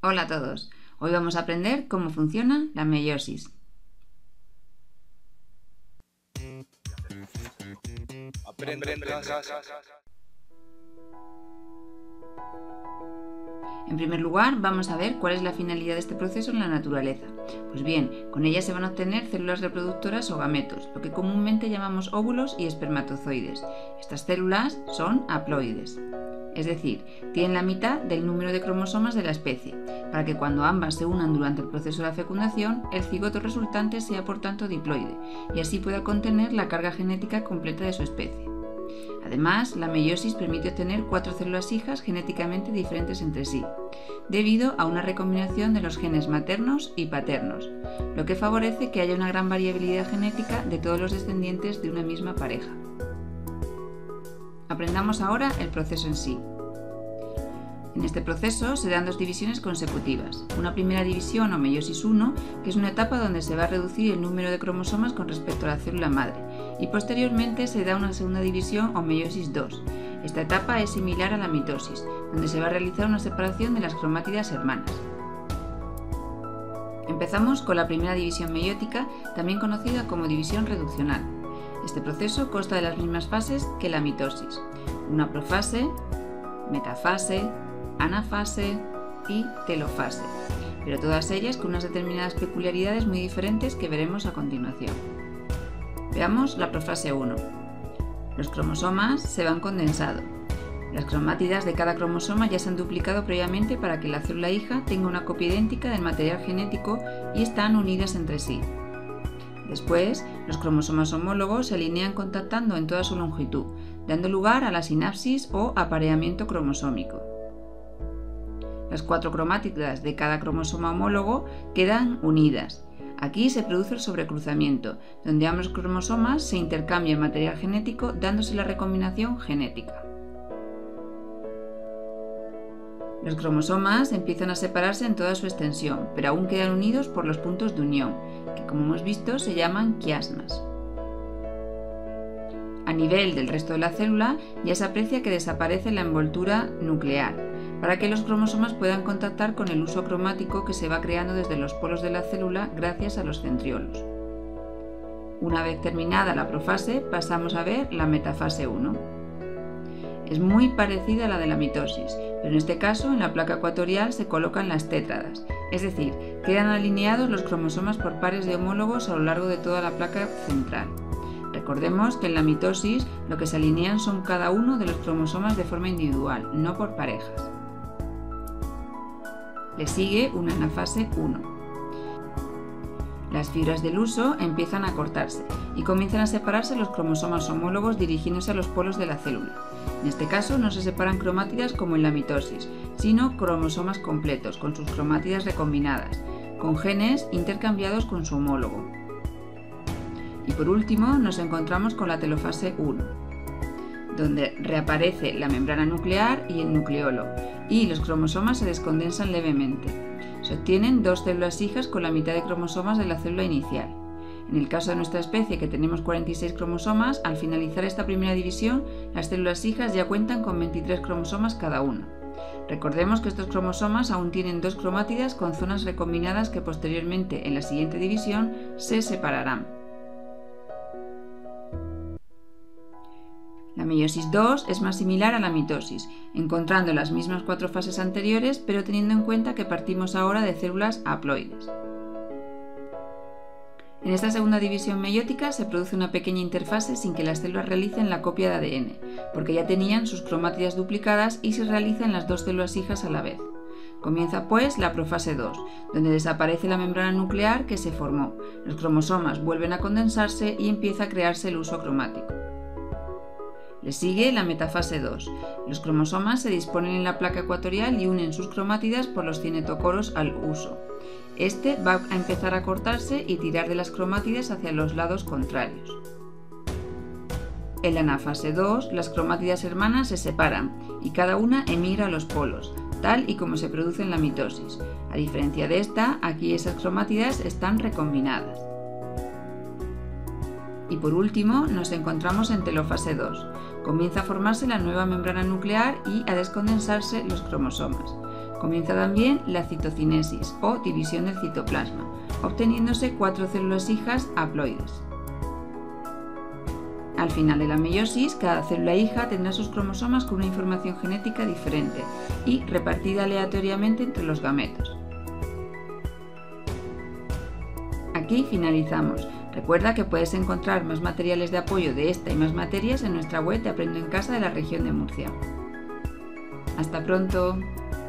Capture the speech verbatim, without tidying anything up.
Hola a todos, hoy vamos a aprender cómo funciona la meiosis. Aprende en casa. En primer lugar, vamos a ver cuál es la finalidad de este proceso en la naturaleza. Pues bien, con ella se van a obtener células reproductoras o gametos, lo que comúnmente llamamos óvulos y espermatozoides. Estas células son haploides, es decir, tienen la mitad del número de cromosomas de la especie, para que cuando ambas se unan durante el proceso de la fecundación, el cigoto resultante sea por tanto diploide y así pueda contener la carga genética completa de su especie. Además, la meiosis permite obtener cuatro células hijas genéticamente diferentes entre sí, debido a una recombinación de los genes maternos y paternos, lo que favorece que haya una gran variabilidad genética de todos los descendientes de una misma pareja. Aprendamos ahora el proceso en sí. En este proceso se dan dos divisiones consecutivas, una primera división o meiosis uno, que es una etapa donde se va a reducir el número de cromosomas con respecto a la célula madre, y posteriormente se da una segunda división o meiosis dos. Esta etapa es similar a la mitosis, donde se va a realizar una separación de las cromátidas hermanas. Empezamos con la primera división meiótica, también conocida como división reduccional. Este proceso consta de las mismas fases que la mitosis: una profase, metafase, anafase y telofase, pero todas ellas con unas determinadas peculiaridades muy diferentes que veremos a continuación. Veamos la profase uno. Los cromosomas se van condensando. Las cromátidas de cada cromosoma ya se han duplicado previamente para que la célula hija tenga una copia idéntica del material genético y están unidas entre sí. Después, los cromosomas homólogos se alinean contactando en toda su longitud, dando lugar a la sinapsis o apareamiento cromosómico. Las cuatro cromátidas de cada cromosoma homólogo quedan unidas. Aquí se produce el sobrecruzamiento, donde ambos cromosomas se intercambian material genético dándose la recombinación genética. Los cromosomas empiezan a separarse en toda su extensión, pero aún quedan unidos por los puntos de unión, que como hemos visto se llaman quiasmas. A nivel del resto de la célula ya se aprecia que desaparece la envoltura nuclear, para que los cromosomas puedan contactar con el uso cromático que se va creando desde los polos de la célula gracias a los centriolos. Una vez terminada la profase, pasamos a ver la metafase uno. Es muy parecida a la de la mitosis, pero en este caso en la placa ecuatorial se colocan las tétradas, es decir, quedan alineados los cromosomas por pares de homólogos a lo largo de toda la placa central. Recordemos que en la mitosis lo que se alinean son cada uno de los cromosomas de forma individual, no por parejas. Le sigue una anafase uno. Las fibras del huso empiezan a cortarse y comienzan a separarse los cromosomas homólogos dirigiéndose a los polos de la célula. En este caso no se separan cromátidas como en la mitosis, sino cromosomas completos con sus cromátidas recombinadas, con genes intercambiados con su homólogo. Y por último nos encontramos con la telofase uno, donde reaparece la membrana nuclear y el nucleolo, y los cromosomas se descondensan levemente. Se obtienen dos células hijas con la mitad de cromosomas de la célula inicial. En el caso de nuestra especie, que tenemos cuarenta y seis cromosomas, al finalizar esta primera división, las células hijas ya cuentan con veintitrés cromosomas cada una. Recordemos que estos cromosomas aún tienen dos cromátidas con zonas recombinadas que posteriormente, en la siguiente división, se separarán. La meiosis dos es más similar a la mitosis, encontrando las mismas cuatro fases anteriores, pero teniendo en cuenta que partimos ahora de células haploides. En esta segunda división meiótica se produce una pequeña interfase sin que las células realicen la copia de A D N, porque ya tenían sus cromátidas duplicadas y se realizan las dos células hijas a la vez. Comienza pues la profase dos, donde desaparece la membrana nuclear que se formó, los cromosomas vuelven a condensarse y empieza a crearse el huso cromático. Le sigue la metafase dos. Los cromosomas se disponen en la placa ecuatorial y unen sus cromátidas por los cinetocoros al huso. Este va a empezar a cortarse y tirar de las cromátidas hacia los lados contrarios. En la anafase dos, las cromátidas hermanas se separan y cada una emigra a los polos, tal y como se produce en la mitosis. A diferencia de esta, aquí esas cromátidas están recombinadas. Y por último, nos encontramos en telofase dos. Comienza a formarse la nueva membrana nuclear y a descondensarse los cromosomas. Comienza también la citocinesis o división del citoplasma, obteniéndose cuatro células hijas haploides. Al final de la meiosis, cada célula hija tendrá sus cromosomas con una información genética diferente y repartida aleatoriamente entre los gametos. Aquí finalizamos. Recuerda que puedes encontrar más materiales de apoyo de esta y más materias en nuestra web de Aprendo en Casa de la región de Murcia. ¡Hasta pronto!